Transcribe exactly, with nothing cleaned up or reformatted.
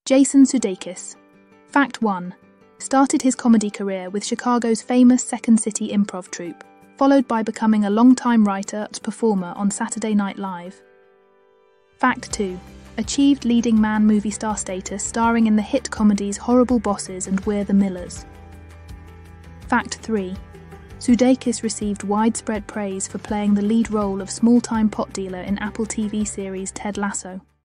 Jason Sudeikis. Fact one. Started his comedy career with Chicago's famous Second City improv troupe, followed by becoming a long-time writer and performer on Saturday Night Live. Fact two. Achieved leading man movie star status starring in the hit comedies Horrible Bosses and We're the Millers. Fact three. Sudeikis received widespread praise for playing the lead role of small-time pot dealer in Apple T V series Ted Lasso.